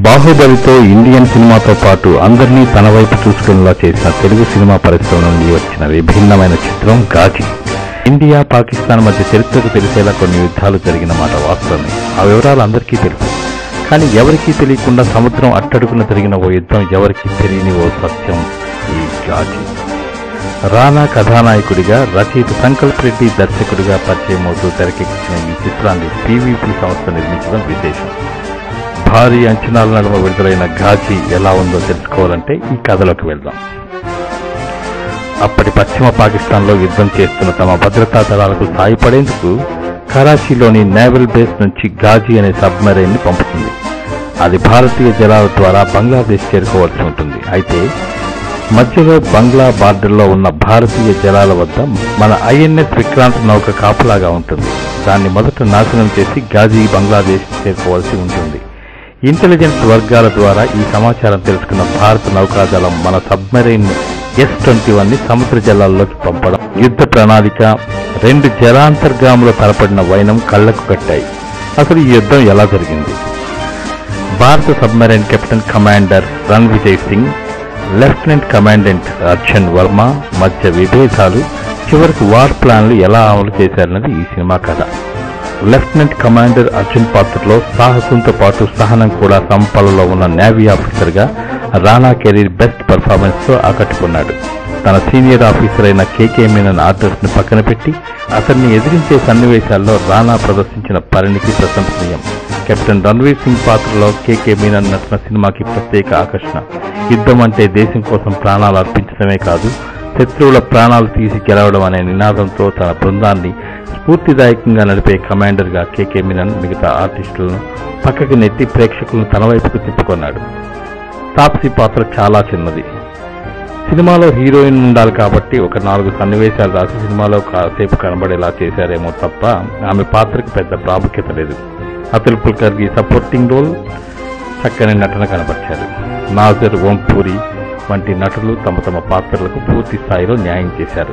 బాహుబలితో Indian సినిమాతో పాటు అందరినీ తన వైపు చూసుకునేలా చేసిన తెలుగు సినిమా పరిశ్రమ నుండి వచ్చిన విభిన్నమైన చిత్రం ఘాజీ. ఇండియా పాకిస్తాన్ మధ్య చరిత్రకు తెలిసేలా కొన్ని యుద్ధాలు జరిగిన మాట వాస్తవమే. ఆ వివరాలు అందరికీ తెలుసు. కానీ ఎవరికీ తెలియకుండా సముద్రం అట్టడుగున జరిగిన ఓ యుద్ధం, ఎవరికీ తెలియని ఓ సత్యం ఈ ఘాజీ. రానా కథానాయకుడిగా, రచయిత సంకల్ప్ రెడ్డి దర్శకుడిగా పరిచయమవుతూ తెరకెక్కించిన ఈ చిత్రాన్ని పీవీపీ సంస్థ నిర్మించడం విశేషం. భారీ అంచనాల నడుమ విడుదలైన ఘాజీ ఎలా ఉందో తెలుసుకోవాలంటే ఈ కథలోకి వెళ్దాం. అప్పటి పశ్చిమ పాకిస్తాన్లో యుద్ధం చేస్తున్న తమ భద్రతా దళాలకు సాయపడేందుకు కరాచీలోని నేవల్ బేస్ నుంచి ఘాజీ అనే సబ్మెరైన్ ని పంపుతుంది. అది భారతీయ జలాల ద్వారా బంగ్లాదేశ్ చేరుకోవాల్సి ఉంటుంది. అయితే మధ్యలో బంగ్లా బార్డర్లో ఉన్న భారతీయ జలాల వద్ద మన ఐఎన్ఎస్ విక్రాంత్ నౌక కాపులాగా ఉంటుంది. దాన్ని మొదట నాశనం చేసి ఘాజీ బంగ్లాదేశ్ చేరుకోవాల్సి ఉంటుంది. ఇంటెలిజెన్స్ వర్గాల ద్వారా ఈ సమాచారం తెలుసుకున్న భారత నౌకాదళం మన సబ్మెరైన్ S-21ని సముద్ర జలాల్లోకి పంపడం, యుద్ధ ప్రణాళిక, 2 జలాంతర్గాముల తలపడిన వైనం కళ్లకు కట్టాయి. అసలు ఈ యుద్ధం ఎలా జరిగింది? భారత submarine captain commander Ranvijay Singh, lieutenant commandant Arjun Varma మధ్య విభేదాలు, చివరికి వార్ ప్లాన్లు ఎలా అమలు చేశారన్నది ఈ సినిమా కథ. లెఫ్టినెంట్ కమాండర్ అర్జున్ పాత్రలో సాహసంతో పాటు సహనం కూడా సంపలలో ఉన్న నేవీ ఆఫీసర్గా రానా కెరీర్ బెస్ట్ పర్ఫార్మెన్స్ తో ఆకట్టుకున్నాడు. తన సీనియర్ ఆఫీసర్ అయిన కేకే మీనన్ ఆర్డర్స్ ను పక్కన పెట్టి అతన్ని ఎదిరించే సన్నివేశాల్లో రానా ప్రదర్శించిన పరిణితి ప్రశంసనీయం. కెప్టెన్ రణ్వీర్ సింగ్ పాత్రలో కేకే మీనన్ నటన సినిమాకి ప్రత్యేక ఆకర్షణ. యుద్ధం అంటే దేశం కోసం ప్రాణాలు అర్పించడమే కాదు, శత్రువుల ప్రాణాలు తీసి గెలవడం అనే నినాదంతో తన బృందాన్ని స్ఫూర్తిదాయకంగా నడిపే కమాండర్ గా కేకే మీనన్ మిగతా ఆర్టిస్టులను పక్కకి నెట్టి ప్రేక్షకులను తన వైపుకు తిప్పుకున్నాడు. తాప్సీ పాత్ర చాలా చిన్నది. సినిమాలో హీరోయిన్ ఉండాలి కాబట్టి ఒక 4 సన్నివేశాలు రాసి సినిమాలో కాసేపు కనబడేలా చేశారేమో తప్ప ఆమె పాత్రకు పెద్ద ప్రాముఖ్యత లేదు. అతుల్ కుల్కర్గి సపోర్టింగ్ రోల్, చక్కని నటన కనబర్చారు. నాజర్, ఓంపూరి వంటి నటులు తమ పాత్రలకు పూర్తి స్థాయిలో న్యాయం చేశారు.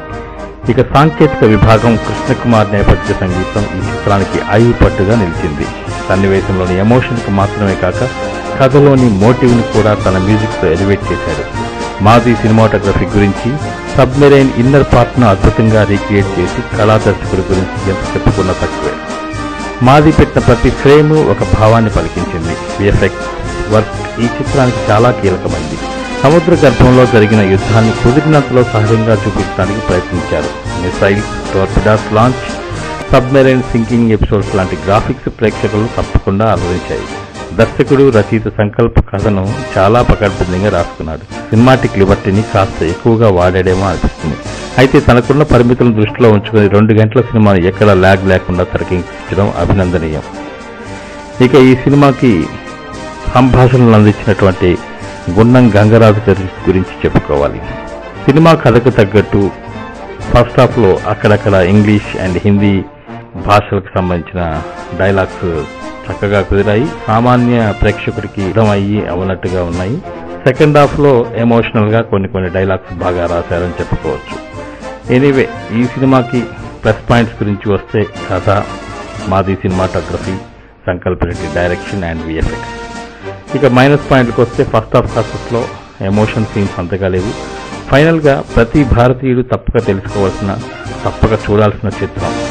ఇక సాంకేతిక విభాగం కృష్ణకుమార్ నేపథ్య సంగీతం ఈ చిత్రానికి పట్టుగా నిలిచింది. సన్నివేశంలోని ఎమోషన్కి మాత్రమే కాక కథలోని మోటివ్ని కూడా తన మ్యూజిక్తో ఎలివేట్ చేశాడు. మాది సినిమాటోగ్రఫీ గురించి, సబ్మెరైన్ ఇన్నర్ పార్ట్ను అద్భుతంగా రీక్రియేట్ చేసి కళా దర్శకుడి గురించి ఎంత చెప్పుకున్నా తక్కువే. మాది పెట్టిన ప్రతి ఫ్రేము ఒక భావాన్ని పలికించింది. విఎఫ్ఎక్స్ వర్క్ ఈ చిత్రానికి చాలా కీలకమైంది. సముద్ర గర్భంలో జరిగిన యుద్ధాన్ని కుదిరినంతలో సహజంగా చూపించడానికి ప్రయత్నించారు. Missiles, torpedoes launch, submarine sinking episodes లాంటి గ్రాఫిక్స్ ప్రేక్షకులను తప్పకుండా అలరించాయి. దర్శకుడు, రచయిత సంకల్ప్ కథను చాలా పకడ్బందీగా రాసుకున్నాడు. సినిమాటిక్ లిబర్టీని కాస్త ఎక్కువగా వాడాడేమో అనిపిస్తుంది. అయితే తనకున్న పరిమితులను దృష్టిలో ఉంచుకుని 2 గంటల సినిమాను ఎక్కడ ల్యాగ్ లేకుండా తెరకెక్కించడం అభినందనీయం. ఇక ఈ సినిమాకి సంభాషణలు అందించినటువంటి గున్నం గంగరాజు గారి గురించి చెప్పుకోవాలి. సినిమా కథకు తగ్గట్టు ఫస్ట్ హాఫ్లో అక్కడక్కడ ఇంగ్లీష్ అండ్ హిందీ భాషలకు సంబంధించిన డైలాగ్స్ చక్కగా కుదిరాయి. సామాన్య ప్రేక్షకుడికి అర్థమయ్యి అవనట్టుగా ఉన్నాయి. సెకండ్ హాఫ్లో ఎమోషనల్ గా కొన్ని డైలాగ్స్ బాగా రాశారని చెప్పుకోవచ్చు. ఎనీవే, ఈ సినిమాకి ప్లస్ పాయింట్స్ గురించి వస్తే కథ, మాది cinematography, Sankalp Reddy direction and VFX. ఇక మైనస్ పాయింట్కి వస్తే ఫస్ట్ హాఫ్ కాసెస్లో ఎమోషన్ సీన్స్ అంతగా లేవు. ఫైనల్ గా ప్రతి భారతీయుడు తప్పక తెలుసుకోవాల్సిన, తప్పక చూడాల్సిన చిత్రం